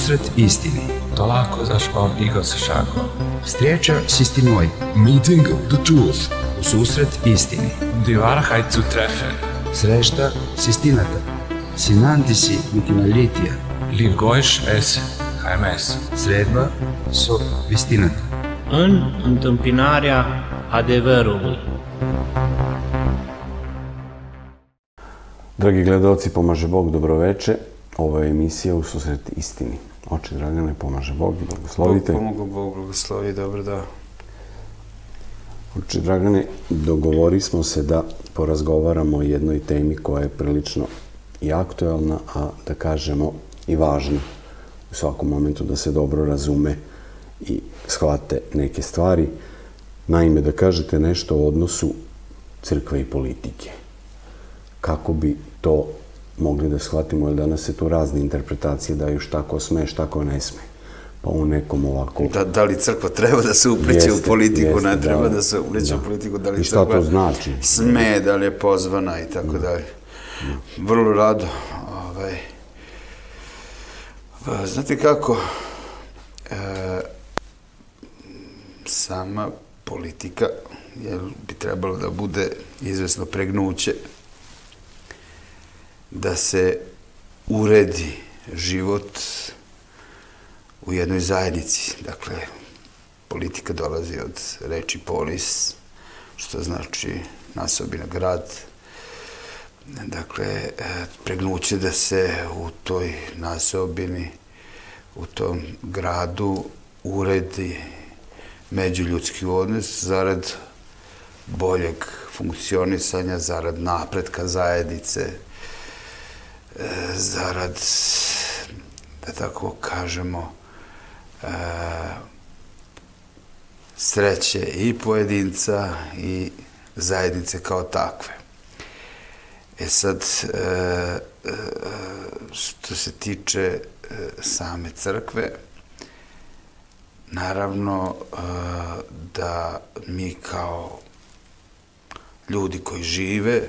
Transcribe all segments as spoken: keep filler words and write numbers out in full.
susret istini. Találkozásban igazsággal. Встреча с истиной. Meeting the truth. Susret istini. Die Wahrheit zu treffen. Среща с истината. Синантиси митиналития. Livgoish es Haimes. Sredba со истината. În întâmpinarea adevărului. Dragi gledalci, pomaže Bog, dobroveče. Ovo je emisija U susret istini. Oče Dragane, pomaže Bog, blagoslovite. Bog pomogu, Bog blagoslovi, dobro da. Oče Dragane, dogovori smo se da porazgovaramo o jednoj temi koja je prilično i aktuelna, a da kažemo i važna u svakom momentu, da se dobro razume i shvate neke stvari. Naime, da kažete nešto o odnosu crkve i politike. Kako bi to mogli da shvatimo, jer danas se tu razne interpretacije daju šta ko sme, šta ko ne sme. Pa u nekom ovako... Da, da li crkva treba da se upliče u politiku, ne treba da se upliče u politiku, da li crkva znači? sme, da li je pozvana i tako dalje. Vrlo rado. Ovaj, znate kako, e, sama politika jer bi trebalo da bude izvesno pregnuće da se uredi život u jednoj zajednici. Dakle, politika dolazi od reči polis, što znači nasobina, grad. Dakle, pregnuće da se u toj nasobini, u tom gradu uredi međuljudski odnos zarad boljeg funkcionisanja, zarad napretka zajednice, zarad, da tako kažemo, sreće i pojedinca i zajednice kao takve. E sad, što se tiče same crkve, naravno da mi kao ljudi koji žive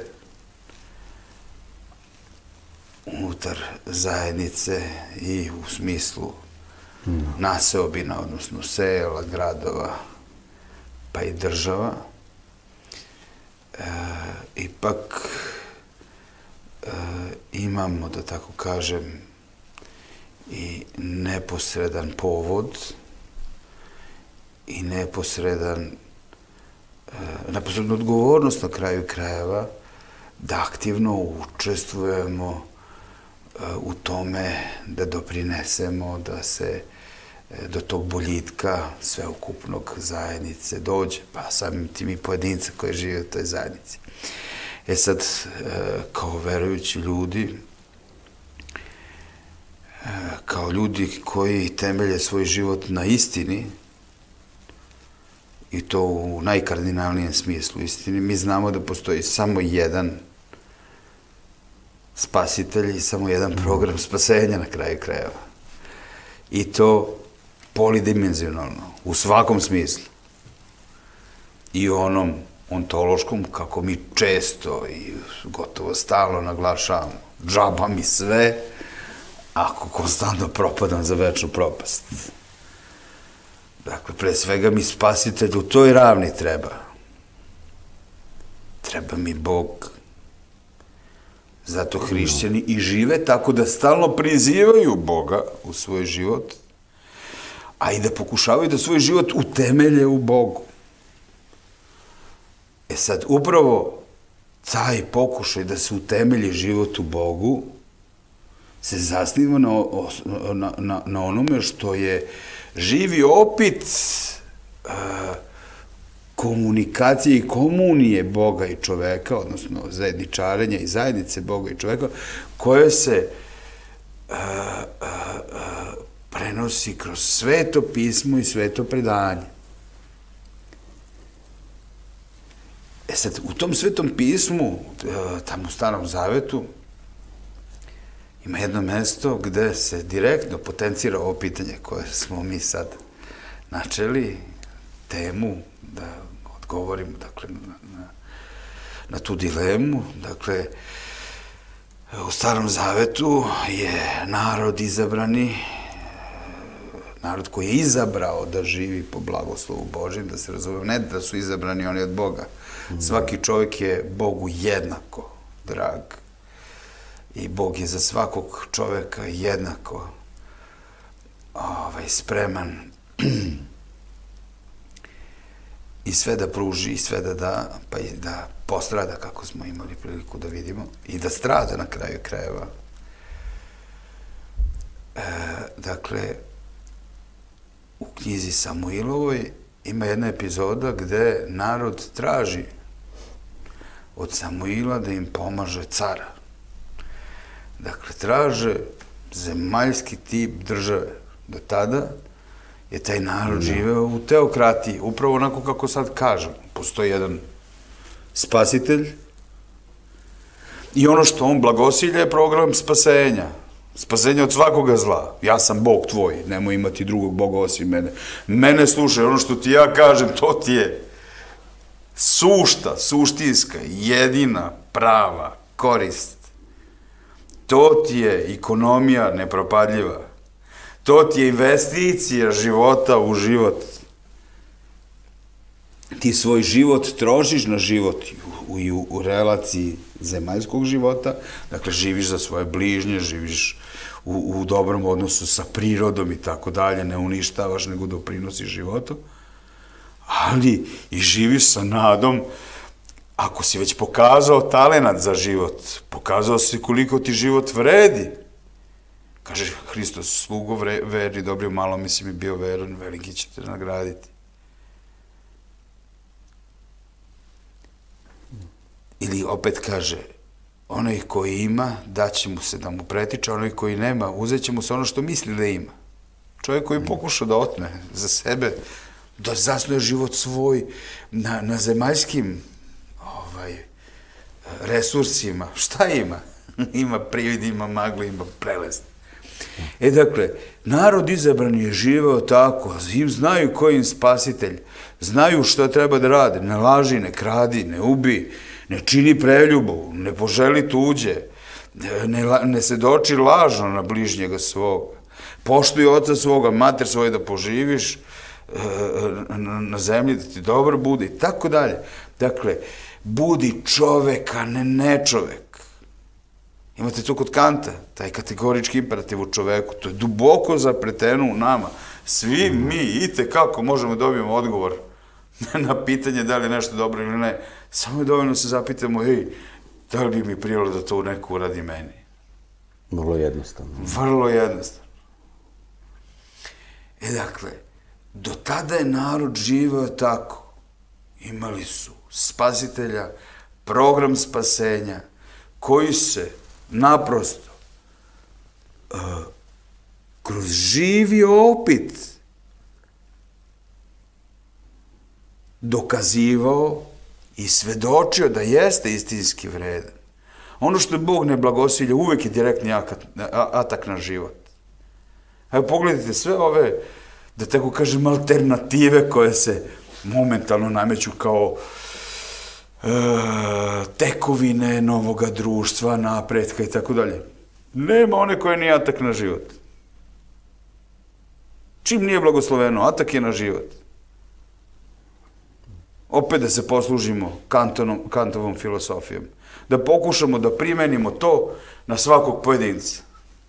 unutar zajednice i u smislu naseobina, odnosno sela, gradova, pa i država, ipak imamo, da tako kažem, i neposredan povod i neposredan, neposrednu odgovornost na kraju krajeva da aktivno učestvujemo u tome da doprinesemo da se do tog boljitka sveukupnog zajednice dođe, pa samim tim i pojedinca koji žive u toj zajednici. E sad, kao verujući ljudi, kao ljudi koji temelje svoj život na istini, i to u najkardinalnijem smislu istini, mi znamo da postoji samo jedan spasitelj i samo jedan program spasenja na kraju krajeva. I to polidimenzionalno, u svakom smislu. I onom ontološkom, kako mi često i gotovo stalno naglašavamo, džaba mi sve, ako konstantno propadam za večnu propast. Dakle, pre svega mi spasitelj u toj ravni treba. Treba mi Bog. Zato hrišćani i žive tako da stalno prizivaju Boga u svoj život, a i da pokušavaju da svoj život utemelje u Bogu. E sad, upravo taj pokušaj da se utemelji život u Bogu se zasniva na, na, na, na onome što je živi opit uh, komunikacije i komunije Boga i čoveka, odnosno zajedničarenja i zajednice Boga i čoveka, koje se uh, uh, uh, prenosi kroz sveto pismo i sveto predanje. E sad, u tom svetom pismu, uh, tamo u Starom Zavetu, ima jedno mesto gde se direktno potencira ovo pitanje koje smo mi sad načeli, temu, da odgovorimo, dakle, na, na tu dilemu. Dakle, u Starom Zavetu je narod izabrani narod koji je izabrao da živi po blagoslovu Božjem, da se razume, ne da su izabrani oni od Boga. Svaki čovjek je Bogu jednako drag. I Bog je za svakog čovjeka jednako ovaj, spreman i sve da pruži, i sve da da, pa i da postrada, kako smo imali priliku da vidimo, i da strada na kraju krajeva. E, dakle, u knjizi Samuilovoj ima jedna epizoda gde narod traži od Samuila da im pomaže cara. Dakle, traže zemaljski tip države. Do tada je taj narod živeo u teokratiji, upravo onako kako sad kažem. Postoji jedan spasitelj i ono što on blagosilja je program spasenja. Spasenja od svakoga zla. Ja sam Bog tvoj, nemoj imati drugog Boga osim mene. Mene slušaj, ono što ti ja kažem, to ti je sušta, suštinska, jedina, prava korist. To ti je ekonomija nepropadljiva. To ti je investicija života u život. Ti svoj život trošiš na život u, u, u relaciji zemaljskog života, dakle živiš za svoje bližnje, živiš u, u dobrom odnosu sa prirodom i tako dalje, ne uništavaš, nego doprinosiš životu, ali i živiš sa nadom, ako si već pokazao talenat za život, pokazao si koliko ti život vredi. Kaže Hristos, slugo verni, dobri, malo mi si mi bio veran, veliki će te nagraditi. Ili opet kaže, onaj koji ima, daće mu se da mu pretiče, onaj koji nema, uzet će mu se ono što misli da ima. Čovjek koji pokuša da otme za sebe, da zasnuje život svoj na, na zemaljskim ovaj, resursima. Šta ima? Ima privid, ima maglu, ima prelest. E, dakle, narod izabran je živeo tako, znaju koji im spasitelj, znaju što treba da rade, ne laži, ne kradi, ne ubi, ne čini preljubu, ne poželi tuđe, ne, ne sedoči lažno na bližnjega svoga, poštuj oca svoga, mater svoje da poživiš na zemlji, da ti dobro bude i tako dalje. Dakle, budi čoveka, ne nečovek. Imate to kod Kanta, taj kategorički imperativ u čoveku, to je duboko zapleteno u nama. Svi mi, ite kako možemo dobijemo odgovor na pitanje da li je nešto dobro ili ne. Samo je dovoljno se zapitamo, ej, da li bi mi prijelo da to neko uradi meni? Vrlo jednostavno. Vrlo jednostavno. E, dakle, do tada je narod živeo tako. Imali su spasitelja, program spasenja, koji se naprosto uh, kroz živi opit dokazivao i svedočio da jeste istinski vredan. Ono što Bog ne blagosilja uvek je direktni atak na život. Evo, pogledajte sve ove, da tako kažem, alternative koje se momentalno nameću kao e, tekovine novoga društva, napretka i tako dalje. Nema one koje nije atak na život. Čim nije blagosloveno, atak je na život. Opet da se poslužimo Kantonom, Kantovom filosofijom. Da pokušamo da primenimo to na svakog pojedinca.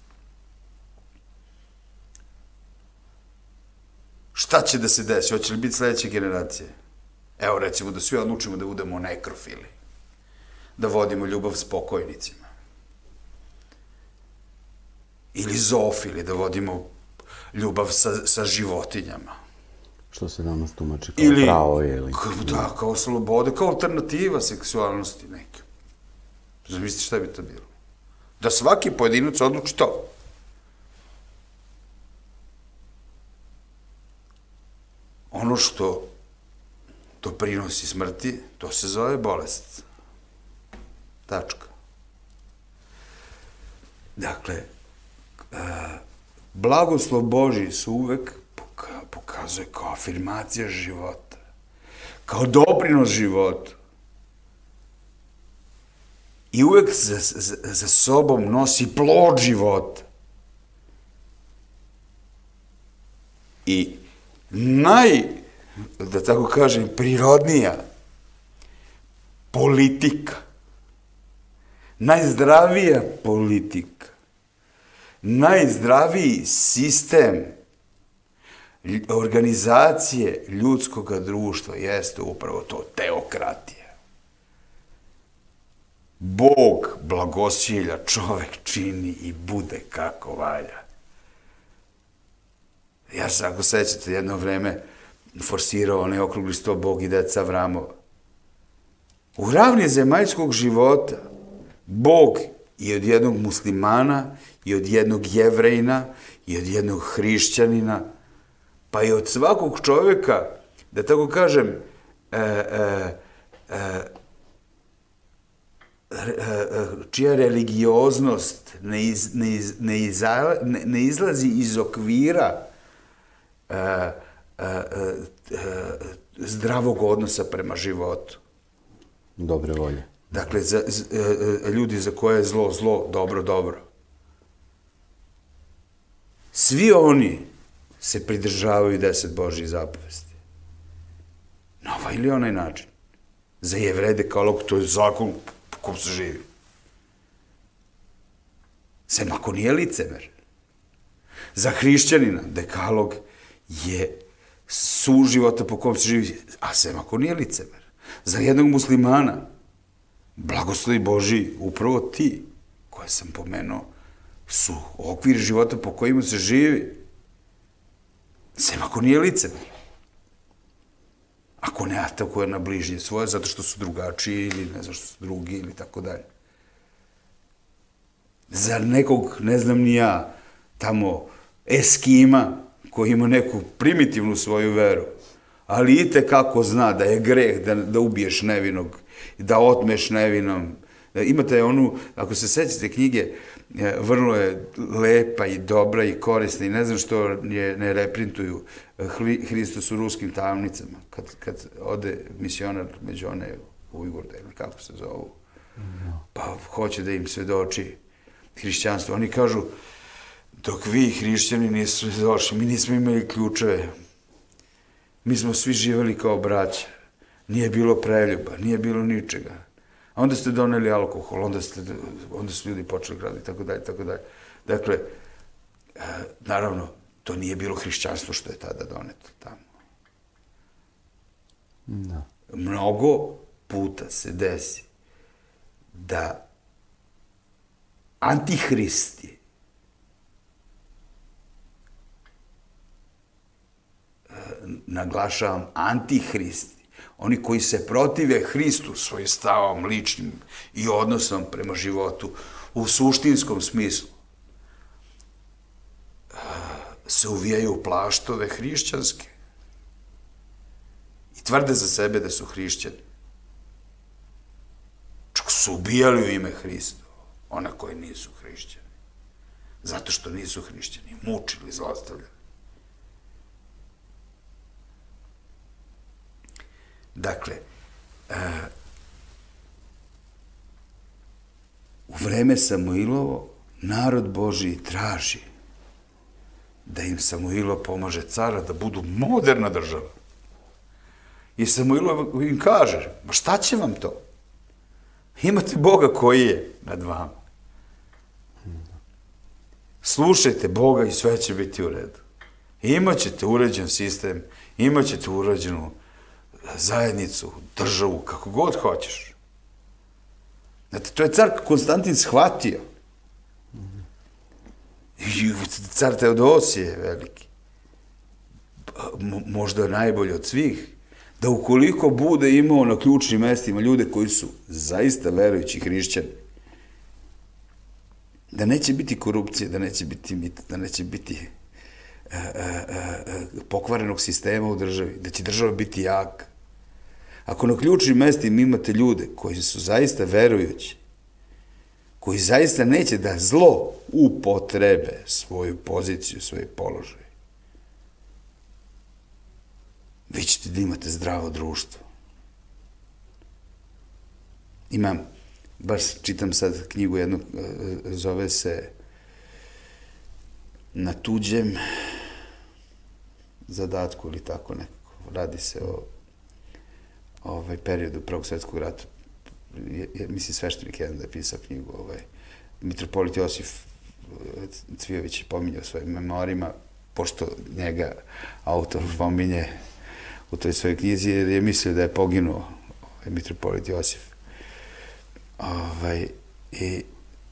Šta će da se desi? Hoće li biti sledeće generacije? Evo, recimo, da svi odlučimo da budemo nekrofili. Da vodimo ljubav s pokojnicima. Ili zoofili, da vodimo ljubav sa, sa životinjama. Što se danas tumači kao ili, pravo je ili... Da, kao slobode, kao alternativa seksualnosti neke. Zamislite šta bi to bilo? Da svaki pojedinac odluči to. Ono što doprinosi smrti, to se zove bolest. Tačka. Dakle, blagoslov Božji se uvek pokazuje kao afirmacija života, kao doprinos životu. I uvek za, za, za sobom nosi plod života. I naj, da tako kažem, prirodnija politika, najzdravija politika, najzdraviji sistem organizacije ljudskog društva jeste upravo to, teokratija. Bog blagosilja, čovek čini i bude kako valja. Ja se, ako sećate, jedno vreme forsirao onaj okrugli sto Bog i deca Avramova. U ravni zemaljskog života Bog i od jednog muslimana, i od jednog jevrejna, i od jednog hrišćanina, pa i od svakog čoveka, da tako kažem, e, e, e, čija religioznost ne, iz, ne, iz, ne, iza, ne, ne izlazi iz okvira e, e, e, zdravog odnosa prema životu. Dobre volje. Dakle, za, z, e, ljudi za koje je zlo, zlo, dobro, dobro. Svi oni se pridržavaju deset Božjih zapovesti. Na ovaj ili onaj način. Za Jevreje dekalog, to je zakon po kom se živi. Sem ako nije licemer. Za hrišćanina dekalog je suživota po kom se živi, a sem ako nije licemer. Za jednog muslimana, blagoslovi Božji, upravo ti, koje sam pomenuo, su okvir života po kojima se živi. Sem ako nije licemer. Ako ne atakuje na bližnje svoje, zato što su drugačiji ili ne znam što su drugi ili tako dalje. Za nekog, ne znam ni ja, tamo Eskima, koji ima neku primitivnu svoju veru, ali i te kako zna da je greh da, da ubiješ nevinog, da otmeš nevinom. Imate onu, ako se sećate knjige, vrlo je lepa i dobra i korisna i ne znam što je ne reprintuju Hristos u ruskim tamnicama, kad, kad ode misionar među one Ujgurde, ili kako se zovu, pa hoće da im svedoči hrišćanstvo. Oni kažu, dok vi hrišćani nisu došli, mi nismo imali ključeve, mi smo svi živeli kao braća, nije bilo preljuba, nije bilo ničega. A onda ste doneli alkohol, onda, ste, onda su ljudi počeli graditi, tako dalje, tako dalje. Dakle, e, naravno, to nije bilo hrišćanstvo što je tada doneto tamo. Da. Mnogo puta se desi da antihristi e, naglašavam antihristi, oni koji se protive Hristu svojim stavom ličnim i odnosom prema životu u suštinskom smislu, se uvijaju u plaštove hrišćanske i tvrde za sebe da su hrišćani. Čak su ubijali u ime Hristo one koji nisu hrišćani. Zato što nisu hrišćani, mučili, zlostavljali. Dakle, uh, u vreme Samuilovo narod Božiji traži da im Samuilo pomaže cara da budu moderna država. I Samuilo im kaže, ma šta će vam to? Imate Boga koji je nad vama. Slušajte Boga i sve će biti u redu. Imaćete uređen sistem, imaćete uređenu zajednicu, državu, kako god hoćeš. Znate, to je car Konstantin shvatio. I car Teodosije veliki. Možda je najbolji od svih. Da ukoliko bude imao na ključnim mestima ljude koji su zaista verujući hrišćani, da neće biti korupcije, da neće biti mita, da neće biti a, a, a, pokvarenog sistema u državi, da će država biti jaka. Ako na ključnim mestima imate ljude koji su zaista verujući, koji zaista neće da zlo upotrebe svoju poziciju, svoj položaj, vi ćete da imate zdravo društvo. Imam, baš čitam sad knjigu jednu, zove se Na tuđem zadatku ili tako nekako. Radi se o ovaj periodu Prvog svjetskog rata. Je, je, mislim, sveštenik jedan da je pisao knjigu, ovaj, mitropolit Josif Cvijović je pominjao svojim memoarima, pošto njega autor pominje u toj svojoj knjizi, jer je mislio da je poginuo ovaj, mitropolit Josif. Ovaj, I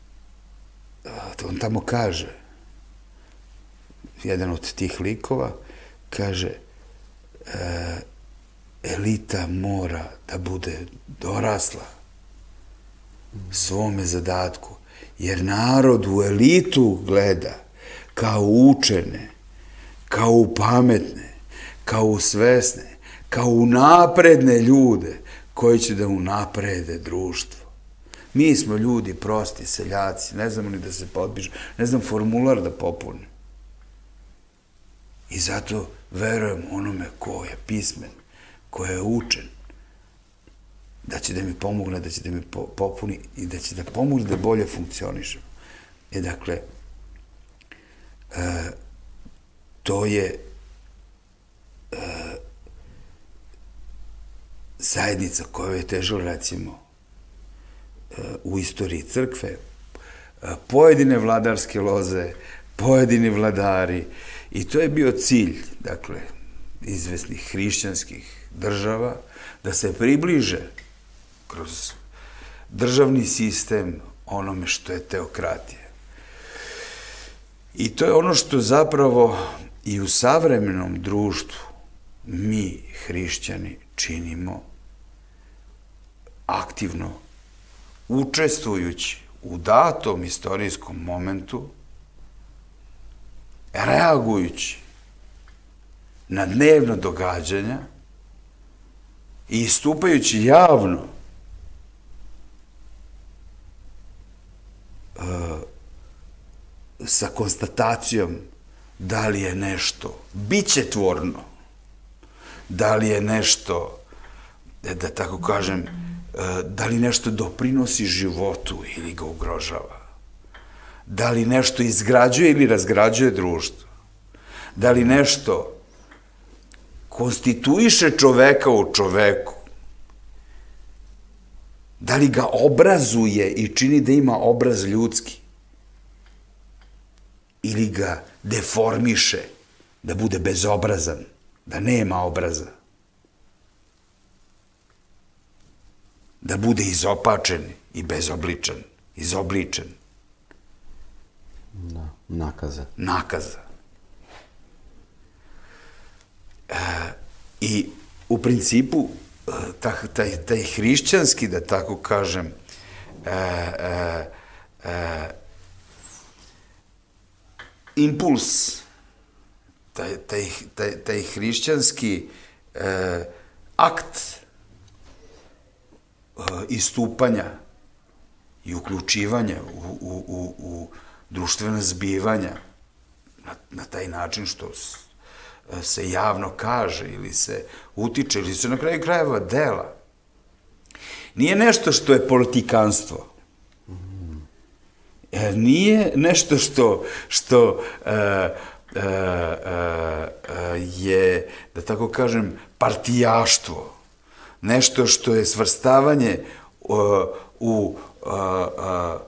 on tamo kaže, jedan od tih likova, kaže, e, elita mora da bude dorasla svome zadatku, jer narod u elitu gleda kao učene, kao u pametne, kao u svesne, kao u napredne ljude koji će da unaprede društvo. Mi smo ljudi prosti, seljaci, ne znamo ni da se potpišu, ne znam formular da popunim. I zato verujem onome ko je pismen, ko je učen, da će da mi pomogne, da će da mi popuni i da će da pomogne da bolje funkcionišem. E, dakle, e, to je e, zajednica koja je težila, recimo, e, u istoriji crkve, e, pojedine vladarske loze, pojedini vladari, i to je bio cilj, dakle, izvesnih hrišćanskih država, da se približe kroz državni sistem onome što je teokratija. I to je ono što zapravo i u savremenom društvu mi, hrišćani, činimo aktivno, učestvujući u datom istorijskom momentu, reagujući na dnevno događanja i istupajući javno uh, sa konstatacijom da li je nešto bićetvorno, da li je nešto, da tako kažem, uh, da li nešto doprinosi životu ili ga ugrožava, da li nešto izgrađuje ili razgrađuje društvo, da li nešto konstituiše čoveka u čoveku, da li ga obrazuje i čini da ima obraz ljudski, ili ga deformiše da bude bezobrazan, da nema obraza, da bude izopačen i bezobličan, izobličen. Da, nakaza. Nakaza. E, I u principu taj, taj hrišćanski, da tako kažem, e, e, e, impuls, taj, taj, taj, taj hrišćanski e, akt e, istupanja i uključivanja u, u, u, u društvena zbivanja na, na taj način što se javno kaže ili se utiče ili se na kraju krajeva dela. Nije nešto što je politikanstvo. Nije nešto što, što uh, uh, uh, je, da tako kažem, partijaštvo. Nešto što je svrstavanje uh, u uh, uh,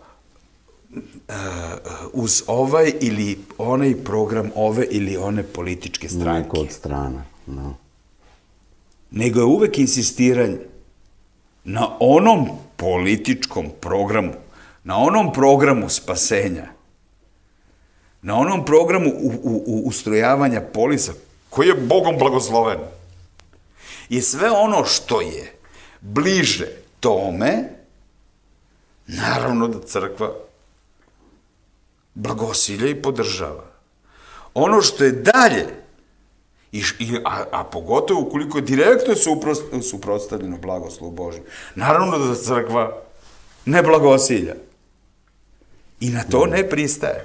uz ovaj ili onaj program ove ili one političke stranke. Neko od strana, no. Nego je uvek insistiranje na onom političkom programu, na onom programu spasenja, na onom programu u, u, u ustrojavanja polisa, koji je Bogom blagosloven. I sve ono što je bliže tome, naravno da crkva blagosilja i podržava. Ono što je dalje, i, a, a pogotovo ukoliko je direktno suprotstavljeno blagoslovu Božjem, naravno da crkva ne blagosilja. I na to ne pristaje.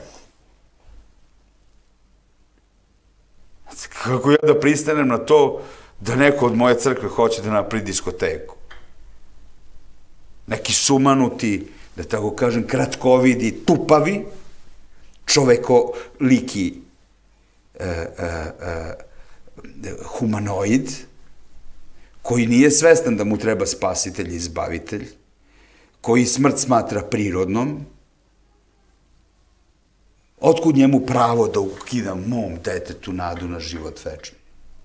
Kako ja da pristanem na to da neko od moje crkve hoće da napravi diskoteku? Neki sumanuti, da tako kažem, kratkovidi, tupavi, čovekoliki e, e, e, humanoid, koji nije svestan da mu treba spasitelj i izbavitelj, koji smrt smatra prirodnom, otkud njemu pravo da ukida mom detetu nadu na život večni?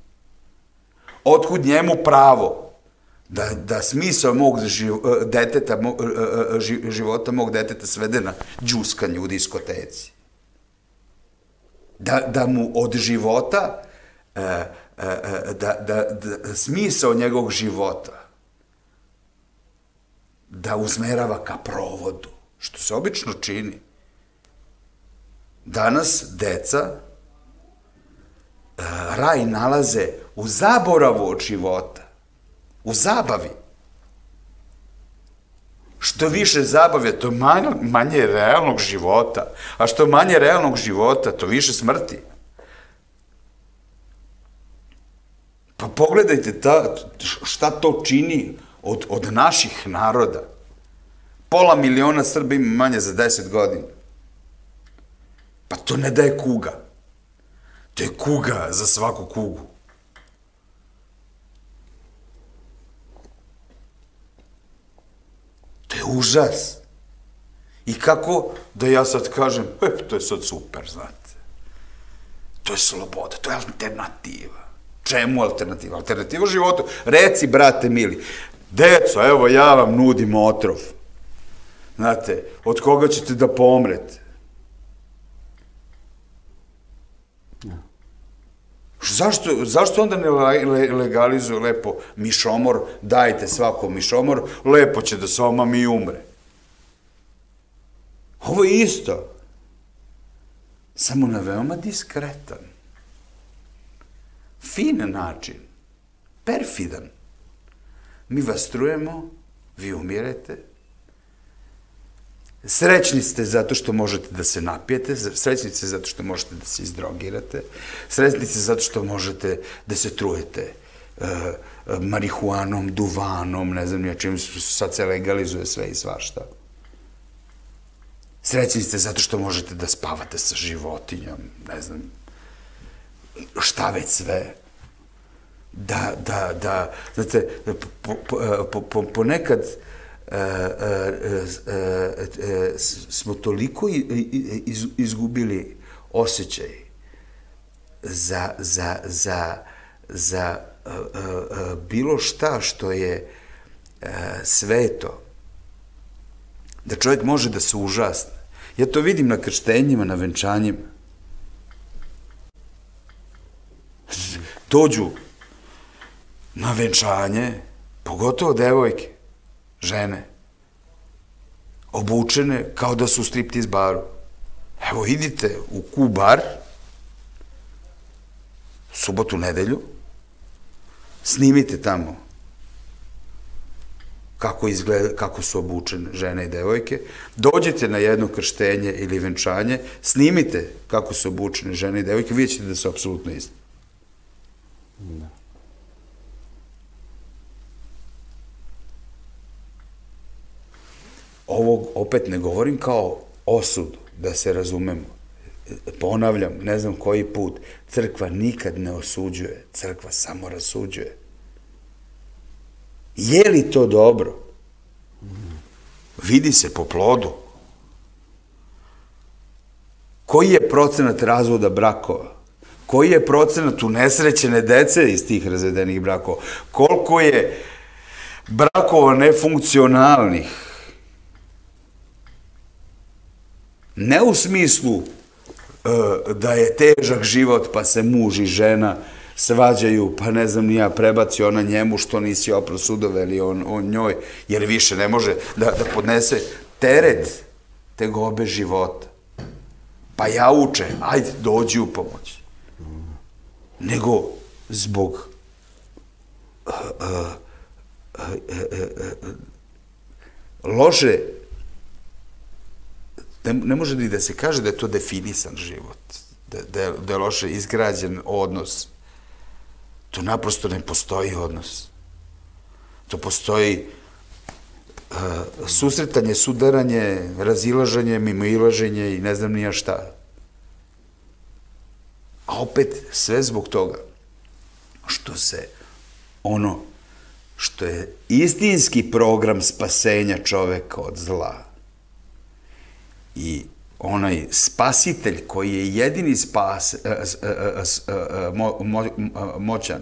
Otkud njemu pravo da, da smisao mog deteta, života mog deteta svede na džuskanje u diskoteci? Da, da mu od života, da, da, da smisao njegovog života da usmerava ka provodu, što se obično čini. Danas deca raj nalaze u zaboravu od života, u zabavi. Što više zabave, to manje, manje realnog života, a što manje realnog života, to više smrti. Pa pogledajte ta, šta to čini od, od naših naroda. Pola miliona Srba ima manje za deset godina. Pa to ne da je kuga. To je kuga za svaku kugu. To je užas. I kako da ja sad kažem, e, to je sad super, znate. To je sloboda, to je alternativa. Čemu alternativa? Alternativa životu. Reci, brate mili, deco, evo ja vam nudim otrov. Znate, od koga ćete da pomrete? Zašto, zašto onda ne legalizuju lepo mišomor, dajte svako mišomor, lepo će da se omami i umre. Ovo je isto, samo na veoma diskretan, fin način, perfidan. Mi vas trujemo, vi umirete, srećni ste zato što možete da se napijete, srećni ste zato što možete da se izdrogirate, srećni ste zato što možete da se trujete marihuanom, duvanom, ne znam ja čim sad se legalizuje sve i svašta. Srećni ste zato što možete da spavate sa životinjom, ne znam, šta već sve. Da, da, da, znate, ponekad smo toliko izgubili osjećaj za, za, za, za bilo šta što je sveto, da čovjek može da se užasne. Ja to vidim na krštenjima, na venčanjima. Dođu na venčanje, pogotovo devojke, žene, obučene kao da su u striptiz baru. Evo, idite u Q bar, subotu, nedelju, snimite tamo kako izgleda, kako su obučene žene i devojke, dođete na jedno krštenje ili venčanje, snimite kako su obučene žene i devojke, vidjet ćete da su apsolutno isti. Da. Ovo opet ne govorim kao osudu, da se razumemo. Ponavljam, ne znam koji put, crkva nikad ne osuđuje, crkva samo rasuđuje. Je li to dobro? Vidi se po plodu. Koji je procenat razvoda brakova? Koji je procenat unesrećene dece iz tih razvedenih brakova? Koliko je brakova nefunkcionalnih? Ne u smislu da je težak život pa se muž i žena svađaju, pa ne znam, nija prebaci ona njemu što nisi oprao sudove ili on njoj, jer više ne može da podnese teret te gobe života. Pa ja uče, ajde, dođi u pomoć. Nego zbog loše, ne može ni da se kaže da je to definisan život, da je loše izgrađen odnos. To naprosto ne postoji odnos. To postoji susretanje, sudaranje, razilaženje, mimoilaženje i ne znam nija šta. A opet sve zbog toga što se ono što je istinski program spasenja čoveka od zla i onaj spasitelj koji je jedini spas, mo, mo, moćan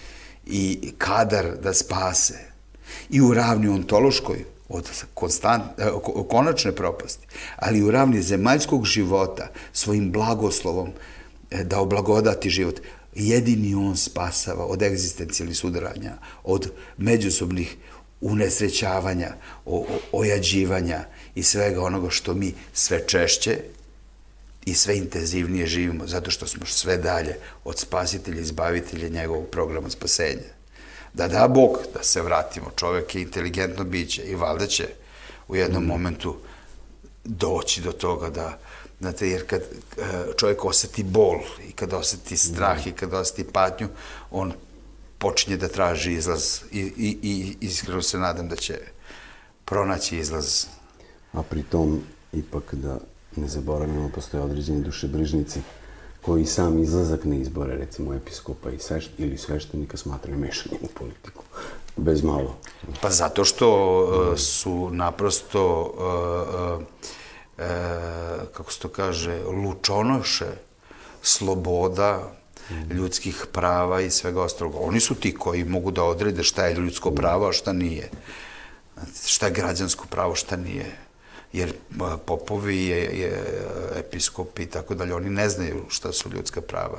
i kadar da spase i u ravni ontološkoj od konstant, konačne propasti, ali i u ravni zemaljskog života svojim blagoslovom da oblagodati život. Jedini on spasava od egzistencijalnih sudaranja, od međusobnih unesrećavanja, o, o, ojađivanja i svega onoga što mi sve češće i sve intenzivnije živimo, zato što smo sve dalje od spasitelja i izbavitelja njegovog programa spasenja. Da da Bog da se vratimo, čovek je inteligentno biće i valjda će u jednom momentu doći do toga da, znate, jer kad čovjek osjeti bol i kad osjeti strah i kad osjeti patnju, on počinje da traži izlaz i, i, i iskreno se nadam da će pronaći izlaz. A pritom, ipak da ne zaboravimo, postoje određeni dušebrižnici koji sam izlazak ne izbore, recimo episkopa i svešt, ili sveštenika smatraju mešanjem u politiku, bez malo. Pa zato što uh, su naprosto, uh, uh, uh, kako se to kaže, lučonoše sloboda, ljudskih prava i svega ostalog. Oni su ti koji mogu da odrede šta je ljudsko pravo, a šta nije. Šta je građansko pravo, šta nije. Jer popovi, je, je, episkopi i tako dalje, oni ne znaju šta su ljudska prava.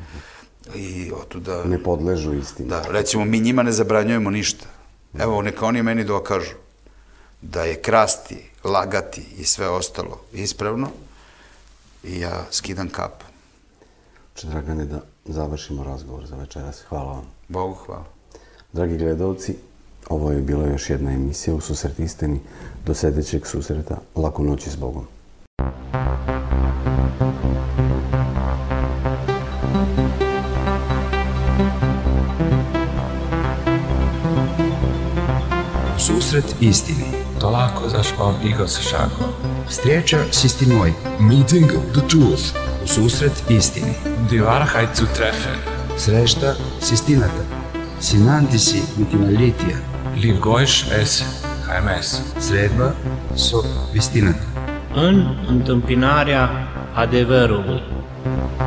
I otuda... Ne podležu istini. Da, recimo, mi njima ne zabranjujemo ništa. Evo, neka oni meni dokažu da je krasti, lagati i sve ostalo ispravno i ja skidam kapu. Dragane, da završimo razgovor za večeras. Hvala vam. Bogu hvala. Dragi gledalci, ovo je bila još jedna emisija u Susret istini. Do sljedećeg susreta. Laku noć i s Bogom. Susret istini. Találkozásban igazsággal. Встреча с истиной. Meeting the truth. Susret istini. Die Wahrheit zu treffen. Среща с истината. Синантиси митиналития. Livgois es Haimes. Sredba со вистината. În întâmpinarea adevărului.